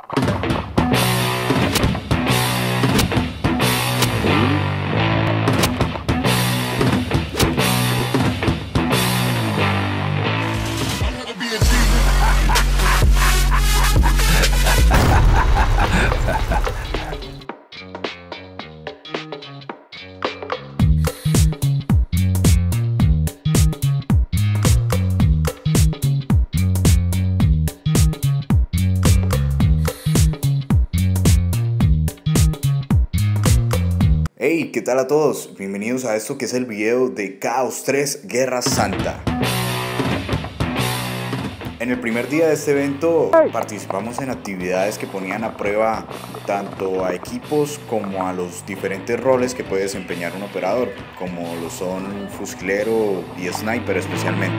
Hey, ¿qué tal a todos? Bienvenidos a esto que es el video de Chaos 3 Guerra Santa. En el primer día de este evento participamos en actividades que ponían a prueba tanto a equipos como a los diferentes roles que puede desempeñar un operador, como lo son fusilero y sniper especialmente.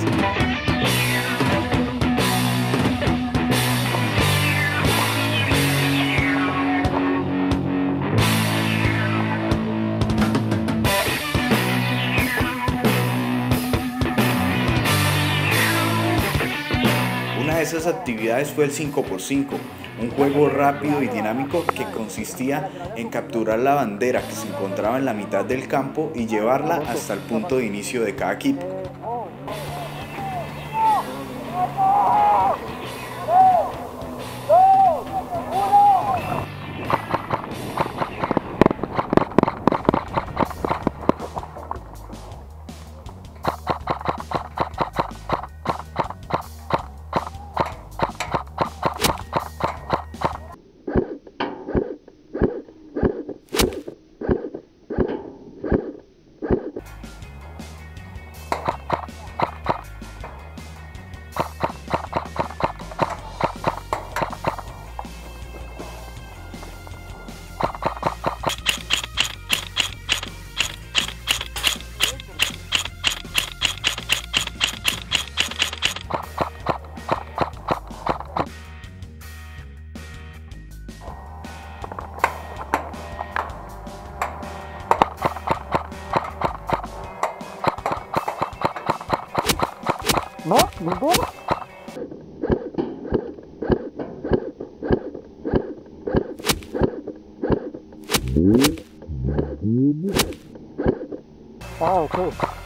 Una de esas actividades fue el 5x5, un juego rápido y dinámico que consistía en capturar la bandera que se encontraba en la mitad del campo y llevarla hasta el punto de inicio de cada equipo. ¿No? ¿Ninguno? Ah, ok.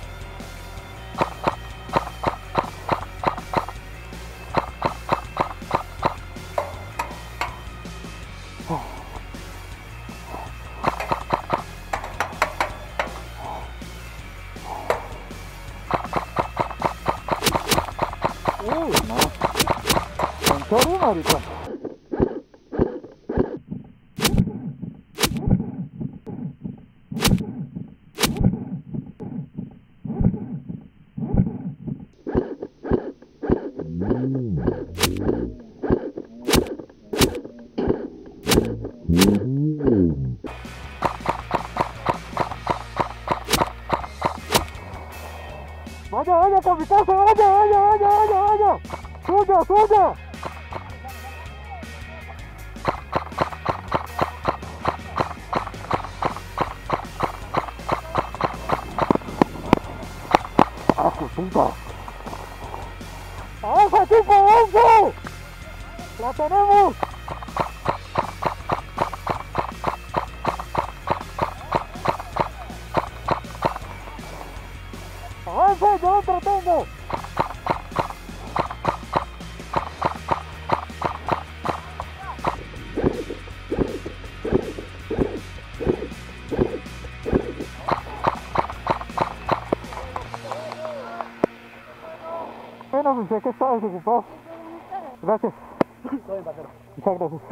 Uy, no. ¿En serio, marica? Vaya, vaya, kamikaze, vaya, vaya, vaya, vaya, vaya. Suya, suya. ¡Ah, qué puta! ¡Avanza, tipo, avanza! ¡La tenemos! ¡Avanza, yo otro tengo! Bueno, pues sé que está desocupado. Gracias. Muchas gracias.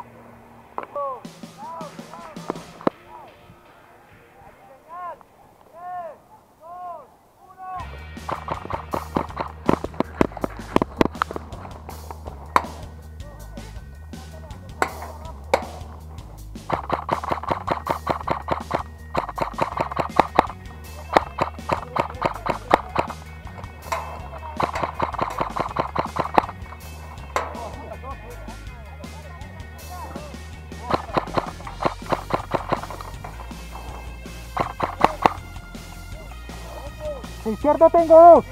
Izquierda tengo dos.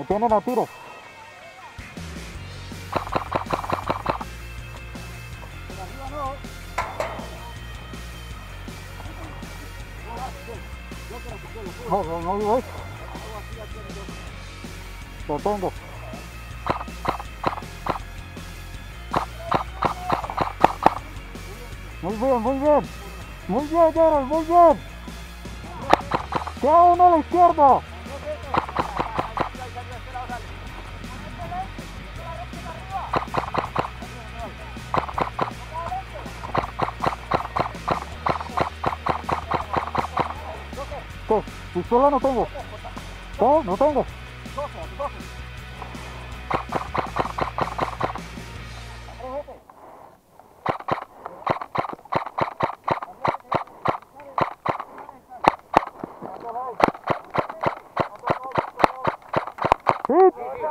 Me tienen a tiro. No ves. Lo tengo. Muy bien, muy bien. Muy bien, Gerald, muy bien. Queda uno a la izquierda. ¿Qué? Pistola no tengo. ¿Qué? No tengo. ¡Sí!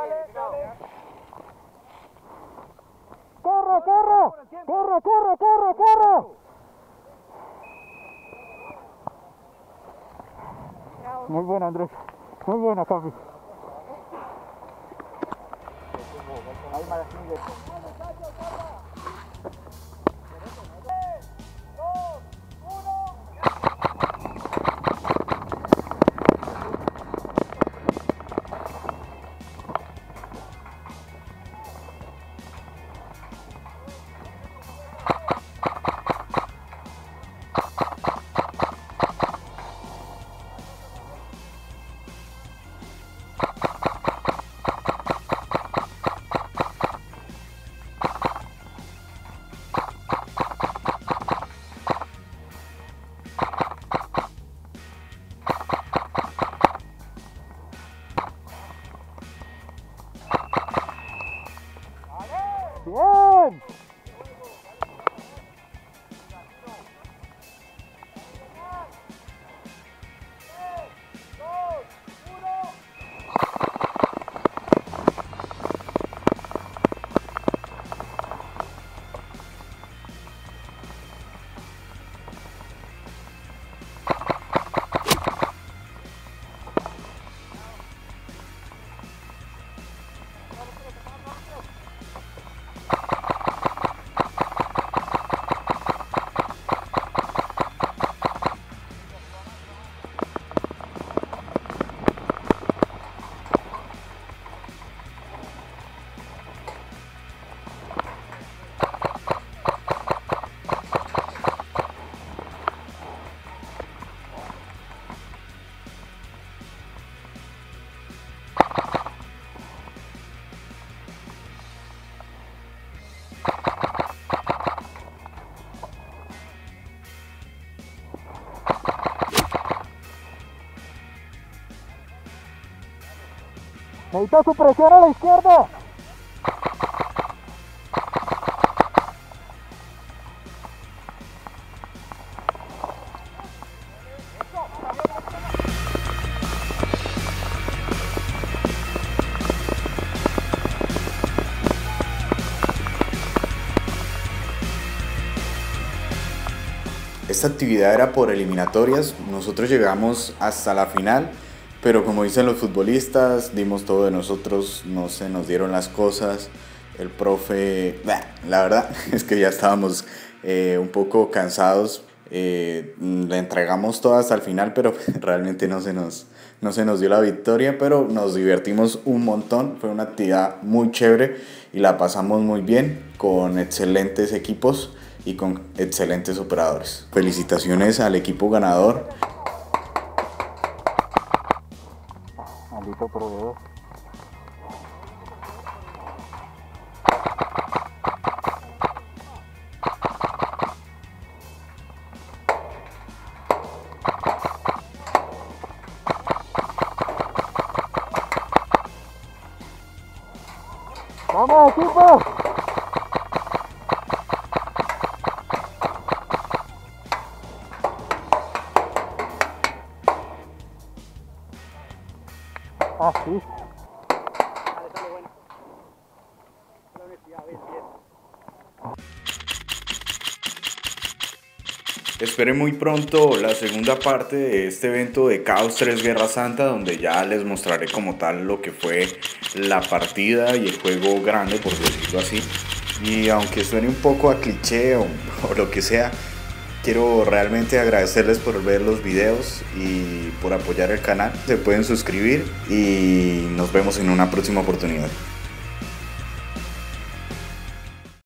¡Corre, corre! ¡Corre, corre, corre, corre! Muy buena, Andrés. Muy buena, Capi. ¡Bien! Necesita su presión a la izquierda. Esta actividad era por eliminatorias, nosotros llegamos hasta la final, pero como dicen los futbolistas, dimos todo de nosotros, no se nos dieron las cosas, el profe, la verdad es que ya estábamos un poco cansados, le entregamos todo hasta el final, pero realmente no se nos dio la victoria, pero nos divertimos un montón, fue una actividad muy chévere y la pasamos muy bien con excelentes equipos y con excelentes operadores. Felicitaciones al equipo ganador. Maldito proveedor. ¡Vamos, equipo! Ah, sí. Esperen muy pronto la segunda parte de este evento de Chaos 3 Guerra Santa, donde ya les mostraré como tal lo que fue la partida y el juego grande, por decirlo así. Y aunque suene un poco a cliché o lo que sea, quiero realmente agradecerles por ver los videos y por apoyar el canal. Se pueden suscribir y nos vemos en una próxima oportunidad.